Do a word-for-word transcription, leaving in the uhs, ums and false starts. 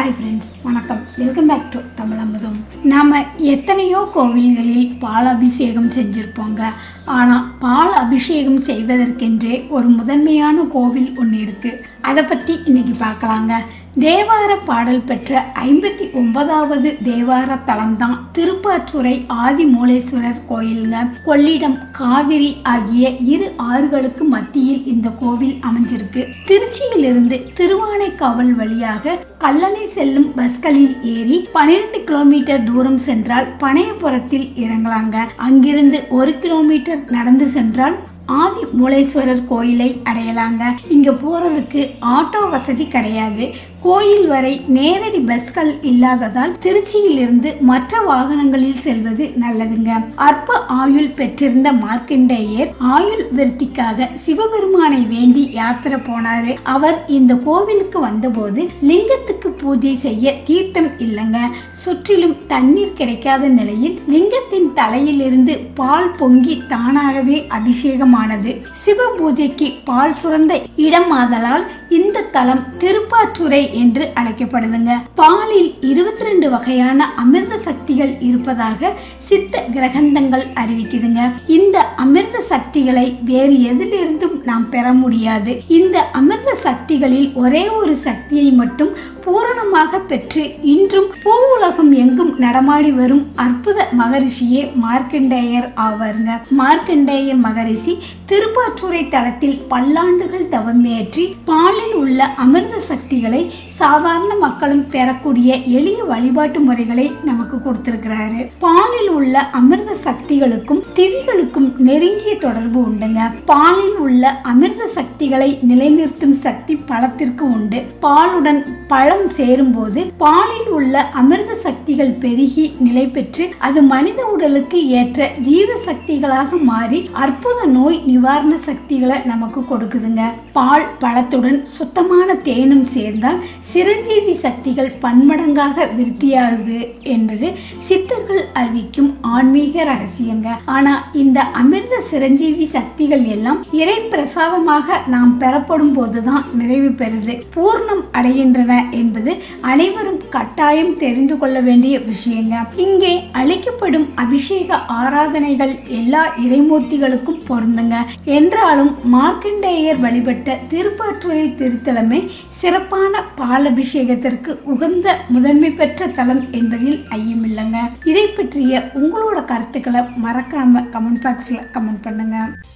High friends वणक्कम welcome back to Tamil Amudham नाम எத்தனையோ கோவில்களில் பால் அபிஷேகம் செஞ்சிருப்போங்க. ஆனா பால் அபிஷேகம் செய்வதற்கென்றே ஒரு முதன்மையான கோவில் ஒன்று இருக்கு. அதை பத்தி இன்னைக்கு பார்க்கலாங்க. தேவார பாடல் பெற்ற ஐம்பத்தி ஒன்பதாவது தேவார தலம் தான் திருப்பாற்றுறை ஆதிமூலேஸ்வரர் கோயிலுங்க. கொள்ளிடம், காவிரி ஆகிய இரு ஆறுகளுக்கு மத்தியில் இந்த கோவில் அமைஞ்சிருக்கு. திருச்சியிலிருந்து திருவானைக்காவல் வழியாக கல்லணை செல்லும் பஸ்களில் ஏறி பன்னிரண்டு கிலோமீட்டர் தூரம் சென்றால் பனையபுரத்தில் இறங்கலாங்க. அங்கிருந்து ஒரு கிலோமீட்டர் நடந்து சென்றால் ஆதி மூலேஸ்வரர் கோயிலை அடையலாங்க. இங்க போறதுக்கு ஆட்டோ வசதி கிடையாது. கோயில் வரை நேரடி பஸ்கள் இல்லாததால் திருச்சியிலிருந்து மற்ற வாகனங்களில் செல்வது நல்லதுங்க. அற்ப ஆயுள் பெற்றிருந்த மார்க்கண்டேயர் ஆயுள் விருத்திக்காக சிவபெருமானை வேண்டி யாத்திரை போனாரு. அவர் இந்த கோவிலுக்கு வந்தபோது லிங்கத்துக்கு பூஜை செய்ய தீர்த்தம் இல்லைங்க. சுற்றிலும் தண்ணீர் கிடைக்காத நிலையில் லிங்கத்தின் தலையிலிருந்து பால் பொங்கி தானாகவே அபிஷேகம் சிவ பூஜைக்கு பால் சுரந்த இடம் ஆதலால் இந்த தலம் திருப்பாற்றுறை என்று அழைக்கப்படுதுங்க. பாலில் இருபத்தி ரெண்டு வகையான அமிர்த சக்திகள் இருப்பதாக சித்த கிரகந்தங்கள் அறிவிக்குதுங்க. இந்த அமிர்த சக்திகளை வேறு எதிலிருந்தும் நாம் பெற முடியாது. இந்த அமிர்த சக்திகளில் ஒரே ஒரு சக்தியை மட்டும் பூரணமாக பெற்று இன்றும் பூ உலகம் எங்கும் நடமாடி வரும் அற்புத மகரிஷியே மார்க்கண்டேயர் ஆவாருங்க. மார்க்கண்டேய மகரிஷி திருப்பாற்றுறை தலத்தில் பல்லாண்டுகள் தவமேற்றி பாலில் உள்ள அமிர்த சக்திகளை சாதாரண மக்களும் பெறக்கூடிய எளிய வழிபாட்டு முறைகளை நமக்கு கொடுத்திருக்கிறாரு. பாலில் உள்ள அமிர்த சக்திகளுக்கும் திதிகளுக்கும் நெருங்கிய தொடர்பு உண்டுங்க. பாலில் உள்ள அமிர்த சக்திகளை நிலைநிறுத்தும் சக்தி பழத்திற்கு உண்டு. பாலுடன் பழம் சேரும் போது பாலில் உள்ள அமிர்த சக்திகள் பெருகி நிலை பெற்று அது மனித உடலுக்கு ஏற்ற ஜீவ சக்திகளாக மாறி அற்புத நோய் நிவாரண சக்திகளை நமக்கு கொடுக்குதுங்க. பால் பழத்துடன் சுத்தமான தேனும் சேர்ந்தால் சிரஞ்சீவி சக்திகள் பன்மடங்காக விருத்தியாகுது என்பது சித்தர்கள் அறிவிக்கும் ஆன்மீக ரகசியங்க. ஆனா இந்த அமிர்த சிரஞ்சீவி சக்திகள் எல்லாம் இறை பிரசாதமாக நாம் பெறப்படும் போதுதான் நிறைவு பெறுது, பூர்ணம் அடைகின்றன என்பது அனைவரும் கட்டாயம் தெரிந்து கொள்ள வேண்டிய விஷயங்க. இங்கே அளிக்கப்படும் அபிஷேக ஆராதனைகள் எல்லா இறைமூர்த்திகளுக்கும் பொருந்துங்க. என்றாலும் மார்க்கண்டேயர் வழிபட்ட திருப்பாற்றுறை திருத்தலமே சிறப்பான பாலபிஷேகத்திற்கு உகந்த முதன்மை பெற்ற தலம் என்பதில் ஐயமில்லைங்க. இதை பற்றிய உங்களோட கருத்துக்களை மறக்காம கமெண்ட் பாக்ஸ்ல கமெண்ட் பண்ணுங்க.